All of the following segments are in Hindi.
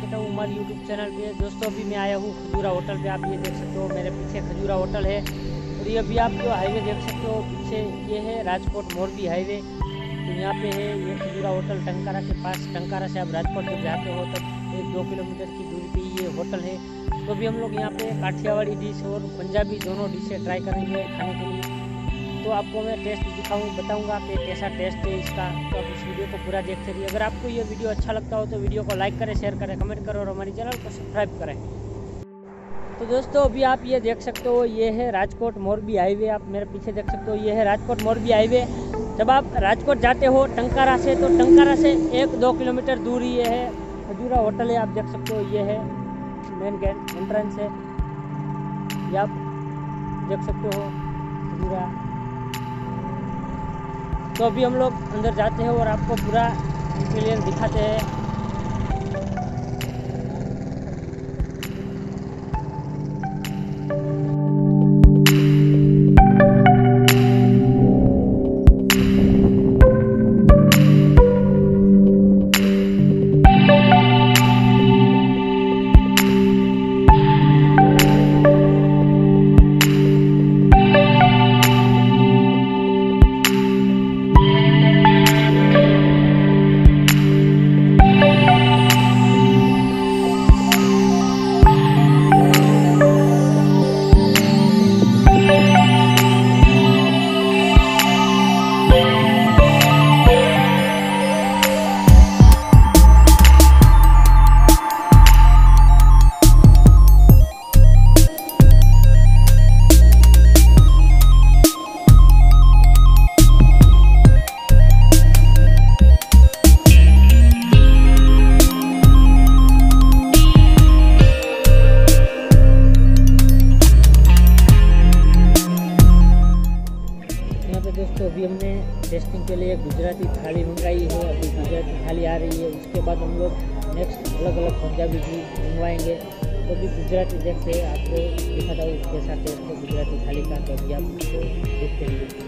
करता हूँ हमारे यूट्यूब चैनल पे। दोस्तों अभी मैं आया हूँ खजूरा होटल पे। आप ये देख सकते हो मेरे पीछे खजूरा होटल है। और ये अभी आप जो हाईवे देख सकते हो पीछे, ये है राजकोट मोरबी हाईवे। तो यहाँ पे है ये खजूरा होटल टंकारा के पास। टंकारा से आप राजकोट जब जाते हो तब 1-2 किलोमीटर की दूरी पे ये होटल है। तो अभी हम लोग यहाँ पे काठियावाड़ी डिश और पंजाबी दोनों डिशें ट्राई करेंगे खाने के लिए। तो आपको मैं टेस्ट बताऊंगा कि कैसा टेस्ट है इसका। तो आप इस वीडियो को पूरा देखते रहिए। अगर आपको ये वीडियो अच्छा लगता हो तो वीडियो को लाइक करें, शेयर करें, कमेंट करें और हमारे चैनल को सब्सक्राइब करें। तो दोस्तों अभी आप ये देख सकते हो ये है राजकोट मोरबी हाईवे। आप मेरे पीछे देख सकते हो ये है राजकोट मोरबी हाईवे। जब आप राजकोट जाते हो टंकारा से, तो टंकारा से 1-2 किलोमीटर दूर ये है खजूरा होटल है। आप देख सकते हो ये है मेन गेट एंट्रेंस है। ये आप देख सकते हो खजूरा। तो अभी हम लोग अंदर जाते हैं और आपको पूरा इंटीरियर दिखाते हैं। दोस्तों अभी हमने टेस्टिंग के लिए गुजराती थाली मंगाई है। अभी गुजराती थाली आ रही है, उसके बाद हम लोग नेक्स्ट अलग अलग पंजाबी भी मंगवाएंगे। तो अभी गुजराती देखते हैं, आपको दिखाता हूँ कैसा टेस्ट है गुजराती थाली का। तो अभी आप देखते हैं।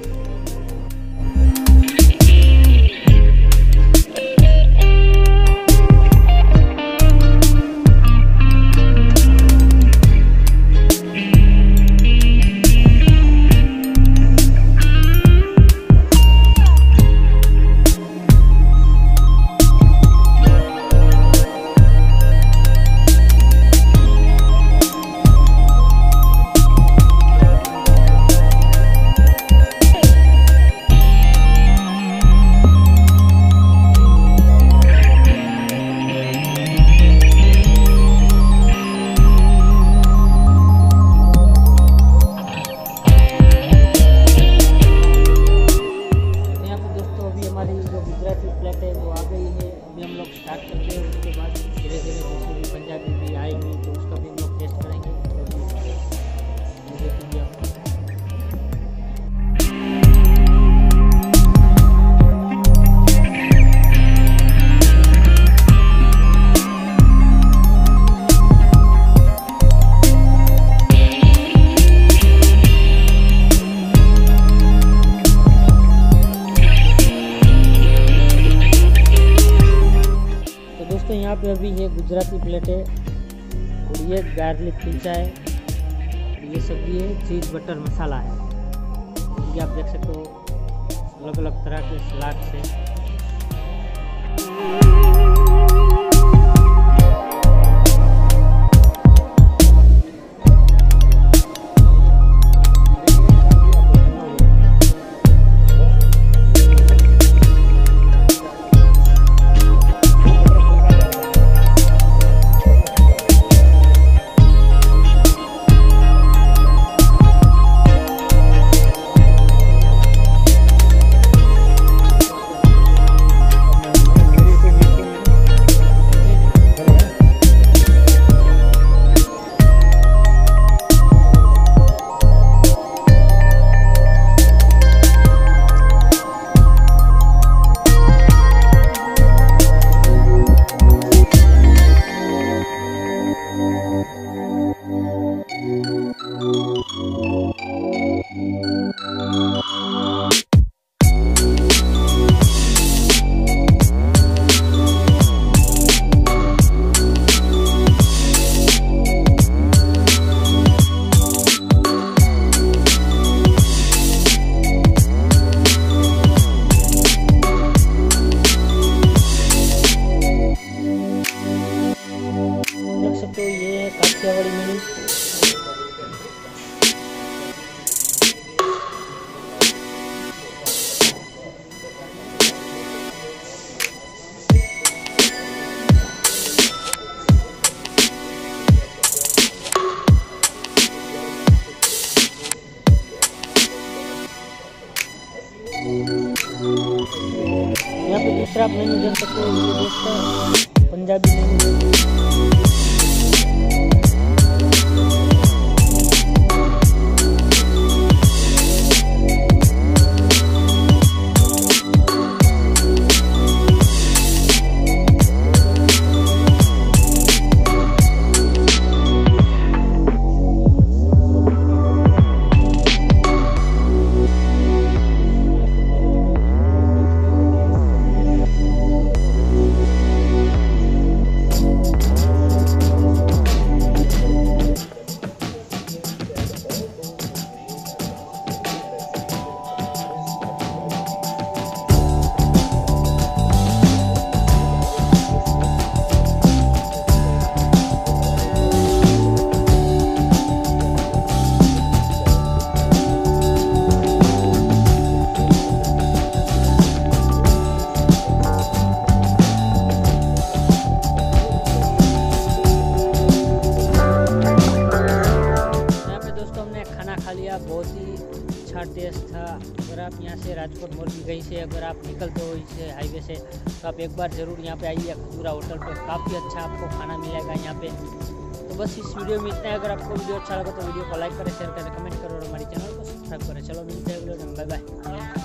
यहाँ पे अभी ये गुजराती प्लेट है और ये गार्लिक कुलचा है, ये सब्जी है, चीज़ बटर मसाला है। ये आप देख सकते हो अलग अलग तरह के सलाद से। देख सकते हो ये है काठियावाड़ी मेनू। यहाँ पे दूसरा आप मेन्यू देख सकते हो, ये दोस्तों पंजाबी मेन्यू। बहुत ही अच्छा टेस्ट था। अगर आप यहाँ से राजकोट मोरबी कहीं से अगर आप निकलते हो इस हाईवे से तो आप एक बार ज़रूर यहाँ पे आइए खजूरा होटल पे। काफ़ी अच्छा आपको खाना मिलेगा यहाँ पे। तो बस इस वीडियो में इतना है। अगर आपको वीडियो अच्छा लगा तो वीडियो को लाइक करें, शेयर करें, कमेंट करें और हमारे चैनल को सब्सक्राइब करें। चलो मिलते हैं अगले वीडियो में, बाय बाय।